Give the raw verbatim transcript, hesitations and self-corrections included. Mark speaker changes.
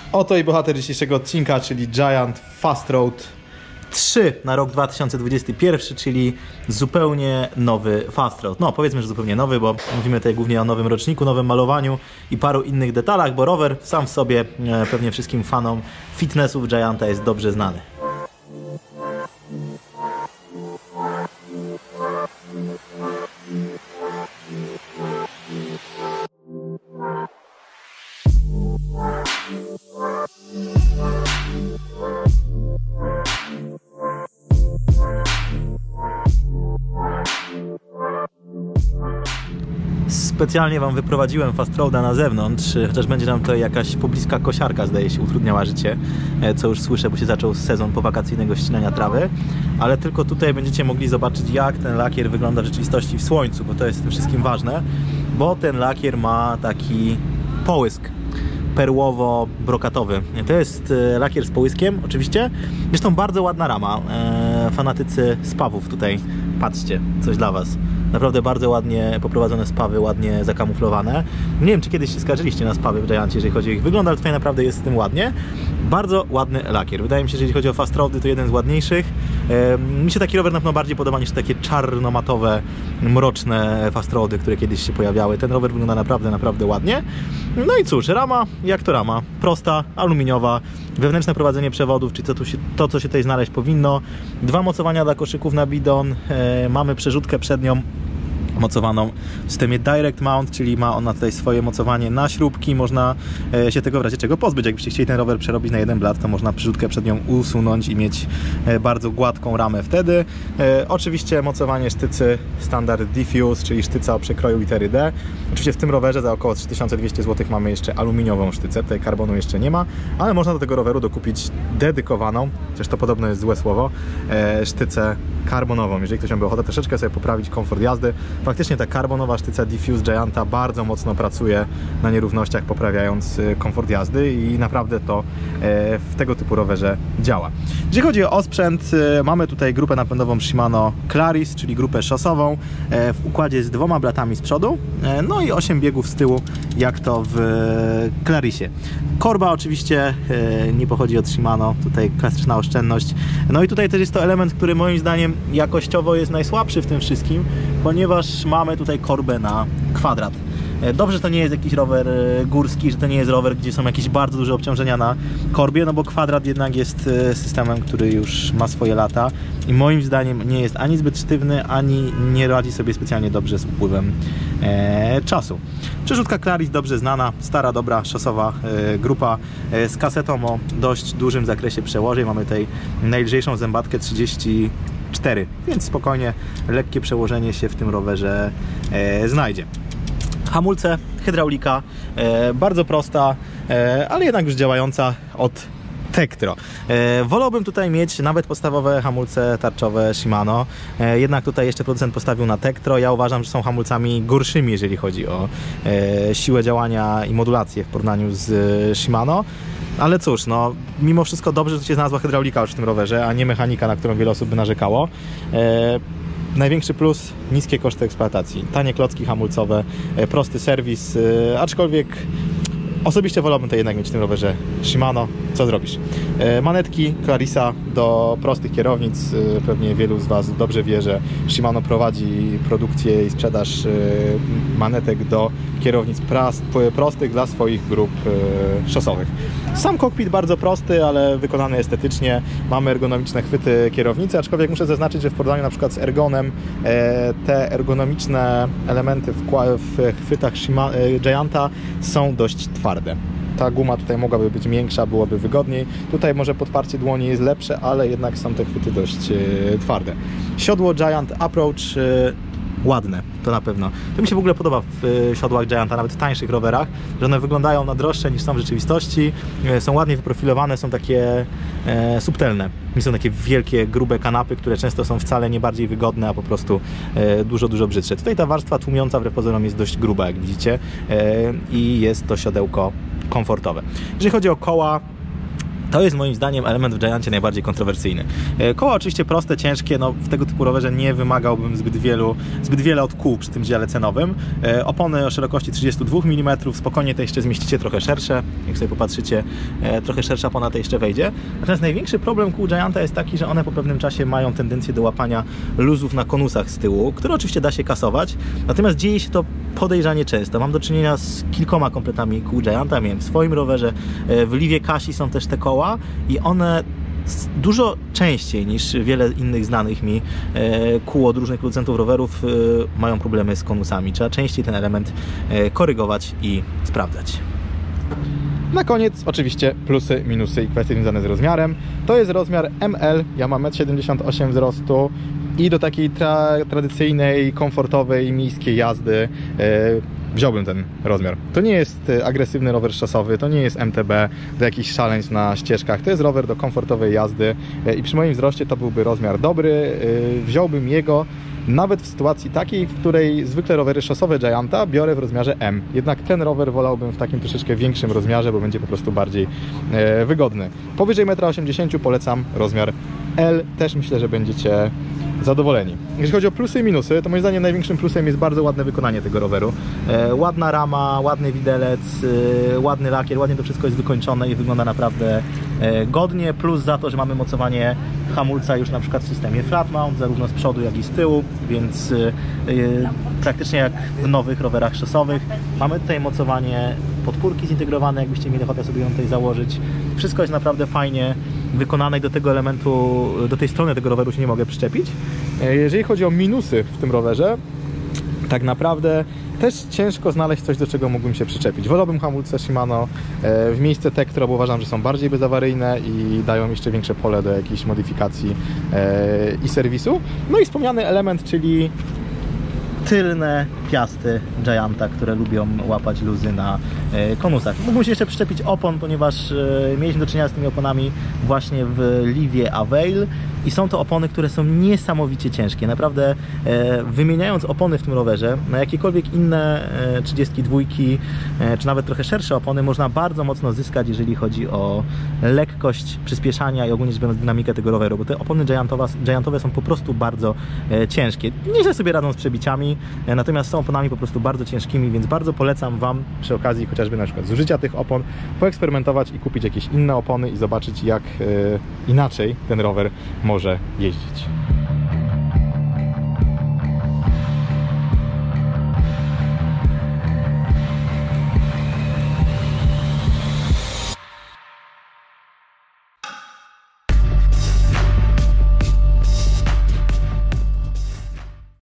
Speaker 1: Oto i bohater dzisiejszego odcinka, czyli Giant Fast Road trzy na rok dwa tysiące dwudziesty pierwszy, czyli zupełnie nowy Fast Road. No, powiedzmy, że zupełnie nowy, bo mówimy tutaj głównie o nowym roczniku, nowym malowaniu i paru innych detalach, bo rower sam w sobie e, pewnie wszystkim fanom fitnessów Gianta jest dobrze znany. Specjalnie Wam wyprowadziłem Fast Roada na zewnątrz, chociaż będzie nam tutaj jakaś pobliska kosiarka, zdaje się, utrudniała życie, co już słyszę, bo się zaczął sezon powakacyjnego ścinania trawy, ale tylko tutaj będziecie mogli zobaczyć, jak ten lakier wygląda w rzeczywistości w słońcu, bo to jest tym wszystkim ważne, bo ten lakier ma taki połysk perłowo-brokatowy. To jest lakier z połyskiem, oczywiście. Zresztą bardzo ładna rama. Eee, fanatycy spawów tutaj, patrzcie, coś dla Was. Naprawdę bardzo ładnie poprowadzone spawy, ładnie zakamuflowane. Nie wiem, czy kiedyś się skarżyliście na spawy w Giancie, jeżeli chodzi o ich wygląd, ale tutaj naprawdę jest z tym ładnie. Bardzo ładny lakier. Wydaje mi się, że jeżeli chodzi o Fast Roady, to jeden z ładniejszych. Eee, mi się taki rower na pewno bardziej podoba niż takie czarnomatowe, mroczne Fast Roady, które kiedyś się pojawiały. Ten rower wygląda naprawdę, naprawdę ładnie. No i cóż, rama, jak to rama? Prosta, aluminiowa, wewnętrzne prowadzenie przewodów, czyli to, tu się, to co się tutaj znaleźć powinno. Dwa mocowania dla koszyków na bidon. Eee, mamy przerzutkę przednią mocowaną w systemie Direct Mount, czyli ma ona tutaj swoje mocowanie na śrubki, można e, się tego w razie czego pozbyć. Jakbyście chcieli ten rower przerobić na jeden blat, to można przerzutkę przed nią usunąć i mieć e, bardzo gładką ramę wtedy. E, oczywiście mocowanie sztycy standard Diffuse, czyli sztyca o przekroju litery D. Oczywiście w tym rowerze za około trzy tysiące dwieście złotych mamy jeszcze aluminiową sztycę, tutaj karbonu jeszcze nie ma, ale można do tego roweru dokupić dedykowaną, chociaż to podobno jest złe słowo, e, sztycę karbonową, jeżeli ktoś miałby ochotę troszeczkę sobie poprawić komfort jazdy. Faktycznie ta karbonowa sztyca Diffuse Gianta bardzo mocno pracuje na nierównościach, poprawiając komfort jazdy i naprawdę to w tego typu rowerze działa. Jeżeli chodzi o osprzęt, mamy tutaj grupę napędową Shimano Claris, czyli grupę szosową w układzie z dwoma blatami z przodu, no i osiem biegów z tyłu, jak to w Clarisie. Korba oczywiście nie pochodzi od Shimano, tutaj klasyczna oszczędność. No i tutaj też jest to element, który moim zdaniem jakościowo jest najsłabszy w tym wszystkim, ponieważ mamy tutaj korbę na kwadrat. Dobrze, że to nie jest jakiś rower górski, że to nie jest rower, gdzie są jakieś bardzo duże obciążenia na korbie, no bo kwadrat jednak jest systemem, który już ma swoje lata i moim zdaniem nie jest ani zbyt sztywny, ani nie radzi sobie specjalnie dobrze z upływem e, czasu. Przerzutka Claris dobrze znana, stara, dobra, szosowa e, grupa e, z kasetą o dość dużym zakresie przełożeń. Mamy tutaj najlżejszą zębatkę trzydzieści cztery, więc spokojnie lekkie przełożenie się w tym rowerze e, znajdzie. Hamulce, hydraulika, e, bardzo prosta, e, ale jednak już działająca od Tektro. E, wolałbym tutaj mieć nawet podstawowe hamulce tarczowe Shimano, e, jednak tutaj jeszcze producent postawił na Tektro. Ja uważam, że są hamulcami gorszymi, jeżeli chodzi o e, siłę działania i modulację w porównaniu z e, Shimano. Ale cóż, no, mimo wszystko dobrze, że tu się znalazła hydraulika już w tym rowerze, a nie mechanika, na którą wiele osób by narzekało. E, Największy plus, niskie koszty eksploatacji, tanie klocki hamulcowe, prosty serwis, aczkolwiek osobiście wolałbym to jednak mieć w tym rowerze Shimano. Co zrobisz? Manetki Clarisa do prostych kierownic. Pewnie wielu z Was dobrze wie, że Shimano prowadzi produkcję i sprzedaż manetek do kierownic prostych dla swoich grup szosowych. Sam kokpit bardzo prosty, ale wykonany estetycznie. Mamy ergonomiczne chwyty kierownicy, aczkolwiek muszę zaznaczyć, że w porównaniu na przykład z Ergonem te ergonomiczne elementy w chwytach Gianta są dość twarde. Ta guma tutaj mogłaby być większa, byłoby wygodniej. Tutaj może podparcie dłoni jest lepsze, ale jednak są te chwyty dość e, twarde. Siodło Giant Approach e, ładne, to na pewno. To mi się w ogóle podoba w e, siodłach Gianta, nawet w tańszych rowerach, że one wyglądają na droższe niż są w rzeczywistości, e, są ładnie wyprofilowane, są takie e, subtelne. Nie są takie wielkie, grube kanapy, które często są wcale nie bardziej wygodne, a po prostu e, dużo, dużo brzydsze. Tutaj ta warstwa tłumiąca wbrew pozorom jest dość gruba, jak widzicie, e, i jest to siodełko komfortowe. Jeżeli chodzi o koła, To jest moim zdaniem element w Giancie najbardziej kontrowersyjny. Koła oczywiście proste, ciężkie, no w tego typu rowerze nie wymagałbym zbyt wielu, zbyt wiele od kół przy tym dziale cenowym. Opony o szerokości trzydzieści dwa milimetrów, spokojnie te jeszcze zmieścicie trochę szersze, jak sobie popatrzycie, trochę szersza opona to jeszcze wejdzie. Natomiast największy problem kół Gianta jest taki, że one po pewnym czasie mają tendencję do łapania luzów na konusach z tyłu, które oczywiście da się kasować, natomiast dzieje się to podejrzanie często. Mam do czynienia z kilkoma kompletami kół Gianta, miałem w swoim rowerze, w Livie Kasi są też te koła, i one dużo częściej niż wiele innych znanych mi kół od różnych producentów rowerów mają problemy z konusami. Trzeba częściej ten element korygować i sprawdzać. Na koniec oczywiście plusy, minusy i kwestie związane z rozmiarem. To jest rozmiar M L, ja mam metr siedemdziesiąt osiem wzrostu i do takiej tra tradycyjnej, komfortowej, miejskiej jazdy wziąłbym ten rozmiar. To nie jest agresywny rower szosowy, to nie jest M T B do jakichś szaleństw na ścieżkach, to jest rower do komfortowej jazdy i przy moim wzroście to byłby rozmiar dobry. Wziąłbym jego nawet w sytuacji takiej, w której zwykle rowery szosowe Gianta biorę w rozmiarze M. Jednak ten rower wolałbym w takim troszeczkę większym rozmiarze, bo będzie po prostu bardziej wygodny. Powyżej metr osiemdziesiąt polecam rozmiar L, też myślę, że będziecie zadowoleni. Jeśli chodzi o plusy i minusy, to moim zdaniem największym plusem jest bardzo ładne wykonanie tego roweru. E, ładna rama, ładny widelec, e, ładny lakier, ładnie to wszystko jest wykończone i wygląda naprawdę e, godnie, plus za to, że mamy mocowanie hamulca już na przykład w systemie flat mount, zarówno z przodu, jak i z tyłu, więc e, e, praktycznie jak w nowych rowerach szosowych. Mamy tutaj mocowanie podpórki zintegrowane, jakbyście mieli ochotę sobie ją tutaj założyć. Wszystko jest naprawdę fajnie wykonane i do tego elementu, do tej strony tego roweru się nie mogę przyczepić. Jeżeli chodzi o minusy w tym rowerze, tak naprawdę też ciężko znaleźć coś, do czego mógłbym się przyczepić. Wolałbym hamulce Shimano w miejsce te, które uważam, że są bardziej bezawaryjne i dają jeszcze większe pole do jakichś modyfikacji i serwisu. No i wspomniany element, czyli tylne piasty Gianta, które lubią łapać luzy na konusach. Mógłbym się jeszcze przyczepić opon, ponieważ mieliśmy do czynienia z tymi oponami właśnie w Livie Avail i są to opony, które są niesamowicie ciężkie. Naprawdę wymieniając opony w tym rowerze na jakiekolwiek inne trzydzieści dwa czy nawet trochę szersze opony można bardzo mocno zyskać, jeżeli chodzi o lekkość przyspieszania i ogólnie rzecz biorąc dynamikę tego roweru, bo te opony Giantowe są po prostu bardzo ciężkie. Nieźle sobie radzą z przebiciami, natomiast są oponami po prostu bardzo ciężkimi, więc bardzo polecam Wam przy okazji chociażby na przykład zużycia tych opon poeksperymentować i kupić jakieś inne opony i zobaczyć, jak inaczej ten rower może jeździć.